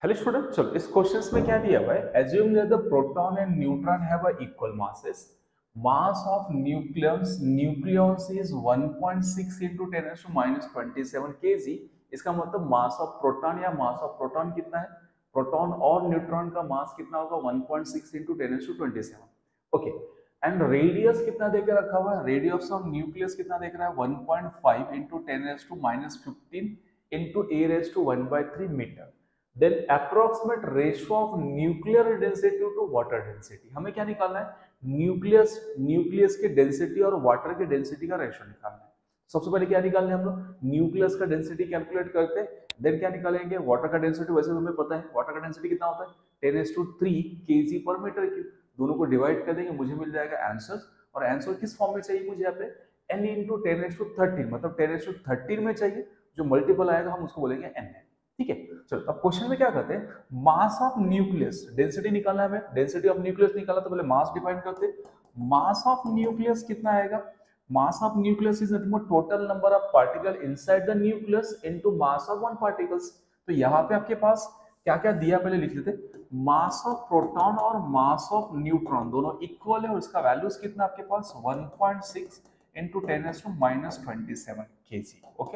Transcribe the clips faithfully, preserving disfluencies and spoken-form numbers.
Hello student, चलो इस questions में क्या दिया हुआ है। Assume that the proton and neutron have a equal masses. Mass of nucleus nucleus is one point six into ten raised to minus twenty-seven kg. इसका मतलब मास of proton या मास ऑफ प्रोटॉन कितना है। प्रोटॉन और न्यूट्रॉन का मास कितना होगा one point six into ten raised to twenty-seven. Okay, and radius कितना देकर रखा हुआ है। रेडियस ऑफ न्यूक्लियस कितना देख रहा है one point five into ten raised to minus fifteen into a raised to one by three metre. Then approximate ratio of nuclear density to water density. हमें क्या निकालना है। न्यूक्लियस न्यूक्लियस के density और वाटर के डेंसिटी का ratio निकालना है। सबसे पहले क्या निकालना है हम लोग। न्यूक्लियस का डेंसिटी कैलकुलेट करते हैं, देन क्या निकालेंगे वाटर का डेंसिटी। वैसे हमें पता है वाटर का डेंसिटी कितना होता है ten s to three kg per metre cube. दोनों को डिवाइड कर देंगे, मुझे मिल जाएगा आंसर। और आंसर किस फॉर्म में चाहिए मुझे यहाँ पे n into ten s to thirteen, मतलब टेन एस टू थर्टीन में चाहिए। जो मल्टीपल आएगा हम उसको बोलेंगे एन है। ठीक है, चलो अब क्वेश्चन में क्या करते हैं। मास ऑफ न्यूक्लियस डेंसिटी निकालना है हमें। डेंसिटी ऑफ न्यूक्लियस निकाला तो पहले मास डिफाइन करते हैं। मास ऑफ न्यूक्लियस कितना आएगा। Mass of nucleus is nothing but total number of particle inside the nucleus into mass of one particles. तो यहाँ पे आपके पास क्या क्या दिया पहले लिख लेते। मास ऑफ प्रोटॉन और मास ऑफ न्यूट्रॉन दोनों इक्वल है और इसका वैल्यूज कितना आपके पास one point six into ten raised to minus twenty-seven kg। Okay,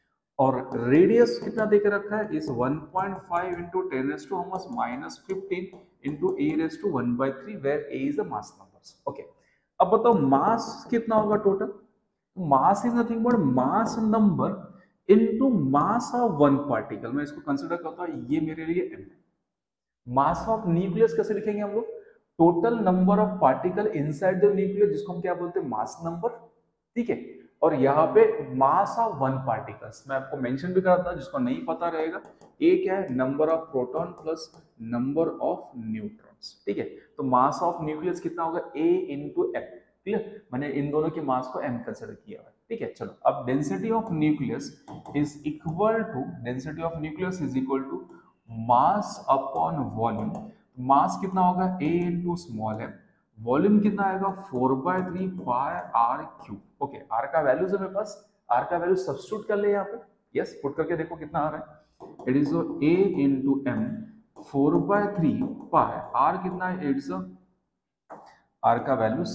और रेडियस कितना देकर रखा है इस one point five into ten raised to almost minus fifteen into a raised to one by three where a is the mass numbers। Okay, अब बताओ mass कितना होगा total. Mass is nothing but mass number into mass of one particle. मैं इसको consider करता हूँ ये मेरे लिए m है। मास ऑफ न्यूक्लियस कैसे लिखेंगे हम लोग। Total number of particle inside the nucleus जिसको हम क्या बोलते हैं मास नंबर। ठीक है, और यहाँ पे मास ऑफ वन पार्टिकल्स मैं आपको मेंशन भी कराता हूं, जिसको नहीं पता रहेगा। ए क्या है number of proton plus number of neutrons. ठीक है, तो मास ऑफ न्यूक्लियस कितना होगा ए इंटू एम। क्लियर, मैंने इन दोनों के मास को एम कंसिडर किया है। ठीक है, चलो अब density of nucleus is equal to density of nucleus is equal to mass upon volume. Mass कितना होगा A into small m. Volume कितना आएगा four by three pi r cube. Okay, r का वैल्यू है मेरे पास, आर का value substitute कर ले यहाँ पे। यस, पुट करके देखो कितना आ रहा है। It is A into m four by three pi r कितना है इट्स आर का वैल्यूज।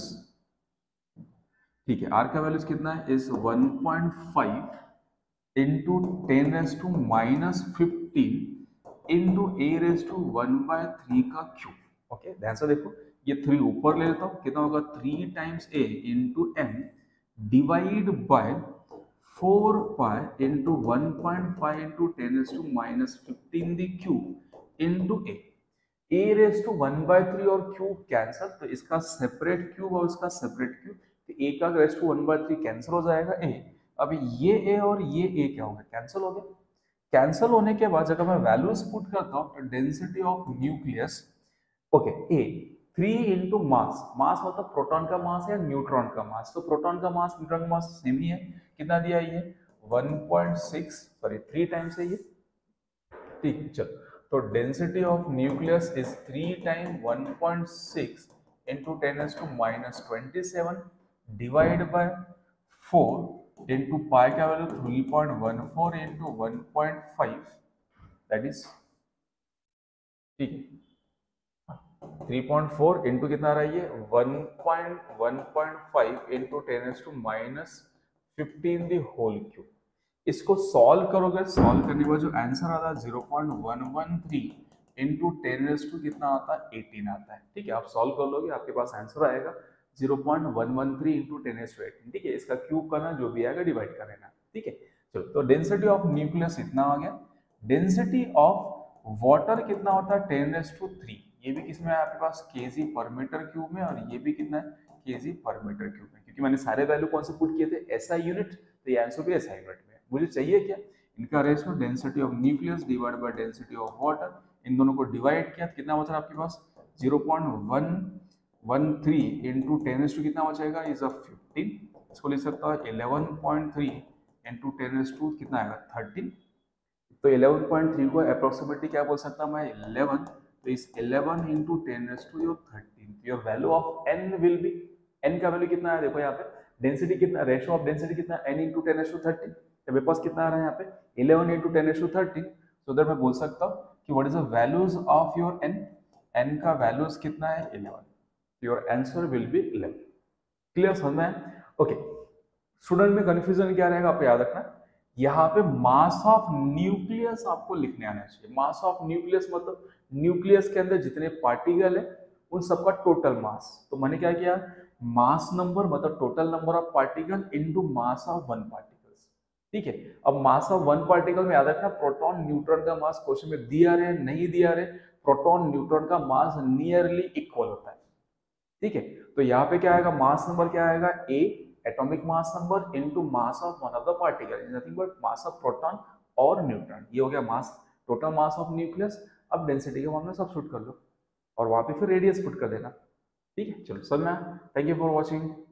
ठीक है, आर का वैल्यूज कितना है is one point five into ten raise to minus fifteen into A raise to one by three का cube. Okay, ध्यान से देखो, ये थ्री ऊपर ले लेता हूँ, कितना होगा three times A into m divide by four pi into one point five into ten raise to minus fifteen the cube into A. A raise to one by three और क्यूब कैंसल, तो इसका separate cube और इसका separate cube, तो A का raise to one by three cancel हो जाएगा ए। अभी ये ए और ये ए क्या हो गया कैंसिल हो गया। कैंसिल होने के बाद अगर मैं वैल्यूज पुट करता हूँ तो density of nucleus okay A three into mass. Mass मतलब प्रोटॉन का मास है न्यूट्रॉन का मास, तो प्रोटॉन का मास न्यूट्रॉन का मास सेम ही है। कितना दिया ये one point six sorry three times है ये। ठीक, चलो तो density of nucleus is three time one point six into ten s to minus twenty seven divide by four into pi का value three point one four into one point five that is ठीक है three point four into कितना आ रहा है ये one point one point five into ten s to minus fifteen the whole cube. इसको solve करोगे, सॉल्व करने के बाद जो आंसर आता है zero point one one three into ten s to कितना आता है एटीन आता है। ठीक है, आप सॉल्व कर लोगे आपके पास आंसर आएगा zero point one one three into ten s to eighteen. ठीक है, इसका क्यूब करना जो भी आएगा डिवाइड कर लेना। ठीक है, चलो तो डेंसिटी ऑफ न्यूक्लियस इतना आ गया। डेंसिटी ऑफ वाटर कितना होता है टेन एस टू थ्री। ये भी किसमें है आपके पास केजी पर मीटर क्यूब में, और ये भी कितना है केजी पर मीटर क्यूब में, क्योंकि मैंने सारे वैल्यू कौन से पुट किए थे एसआई यूनिट, तो ये आंसर भी एसआई यूनिट में। मुझे चाहिए क्या इनका ratio density of nucleus divide by density of water. इन दोनों को डिवाइड किया कितना बचा आपके पास zero point one one three into ten s to कितना बचेगा इज ऑफ फिफ्टीन। इसको लिख सकता है eleven point three into ten s to कितना आएगा थर्टीन। तो इलेवन पॉइंट थ्री को अप्रोक्सीमेटली क्या बोल सकता हूँ मैं इलेवन, तो इस eleven into ten s to your thirteen. Your value of n will be, n का वैल्यू कितना है देखो यहाँ पे डेंसिटी कितना रेशियो ऑफ डेंसिटी कितना n into ten s to thirteen. तो मेरे पास कितना आ रहा है यहाँ पे eleven into ten s to thirteen. So उधर मैं बोल सकता हूँ कि what is the values of your n, n का वैल्यूज कितना है eleven, your answer will be eleven. Clear समझ में? ओके, स्टूडेंट में कंफ्यूजन क्या रहेगा आपको याद रखना, यहाँ पे मास ऑफ न्यूक्लियस आपको लिखने आना चाहिए। मास ऑफ न्यूक्लियस मतलब न्यूक्लियस के अंदर जितने पार्टिकल है उन सबका टोटल मास। तो मैंने क्या किया, मास नंबर मतलब total number of particle into mass of one particles. ठीक है, अब मास ऑफ वन पार्टिकल में याद रखना प्रोटॉन न्यूट्रॉन का मास क्वेश्चन में दिया रहे नहीं दिया रहे, प्रोटॉन न्यूट्रॉन का मास नियरली इक्वल होता है। ठीक है, तो यहाँ पे क्या आएगा, मास नंबर क्या आएगा, A atomic mass number into mass of one of the particle is nothing but mass of proton और न्यूट्रॉन। ये हो गया mass, total mass of nucleus. अब डेंसिटी के मामले में सब्स्टिट्यूट कर लो और वहां पे फिर रेडियस पुट कर देना। ठीक है, चलो समझ में आया। Thank you for watching.